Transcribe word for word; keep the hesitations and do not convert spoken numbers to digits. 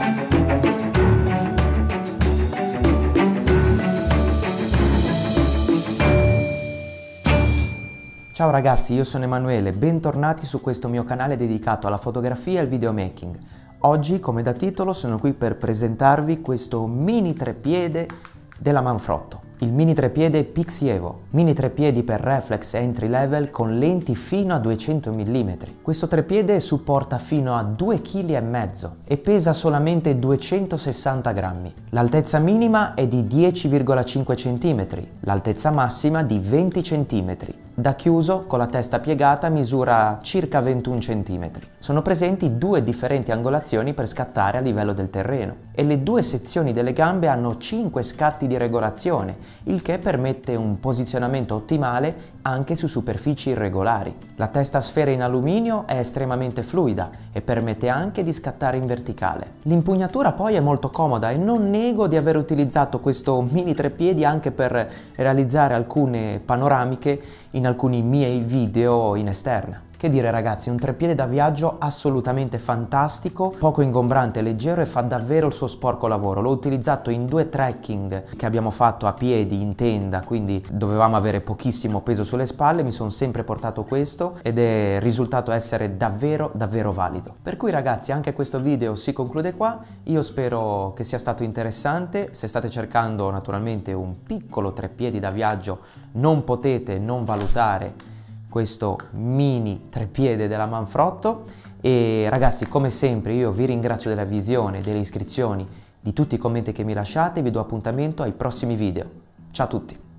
Ciao ragazzi, io sono Emanuele, bentornati su questo mio canale dedicato alla fotografia e al videomaking. Oggi, come da titolo, sono qui per presentarvi questo mini treppiede della Manfrotto, il mini treppiede Pixie Evo, mini treppiedi per reflex entry level con lenti fino a duecento millimetri. Questo treppiede supporta fino a due virgola cinque chili e pesa solamente duecentosessanta grammi. L'altezza minima è di dieci virgola cinque centimetri, l'altezza massima di venti centimetri. Da chiuso, con la testa piegata, misura circa ventuno centimetri. Sono presenti due differenti angolazioni per scattare a livello del terreno e le due sezioni delle gambe hanno cinque scatti di regolazione, il che permette un posizionamento ottimale anche su superfici irregolari. La testa a sfera in alluminio è estremamente fluida e permette anche di scattare in verticale. L'impugnatura poi è molto comoda e non nego di aver utilizzato questo mini treppiedi anche per realizzare alcune panoramiche in alcuni miei video in esterna. Che dire ragazzi, un treppiede da viaggio assolutamente fantastico, poco ingombrante e leggero e fa davvero il suo sporco lavoro. L'ho utilizzato in due trekking che abbiamo fatto a piedi in tenda, quindi dovevamo avere pochissimo peso sulle spalle, mi sono sempre portato questo ed è risultato essere davvero davvero valido. Per cui ragazzi, anche questo video si conclude qua, io spero che sia stato interessante. Se state cercando naturalmente un piccolo treppiedi da viaggio, non potete non valutare questo mini treppiede della Manfrotto. E ragazzi, come sempre io vi ringrazio della visione, delle iscrizioni, di tutti i commenti che mi lasciate e vi do appuntamento ai prossimi video. Ciao a tutti!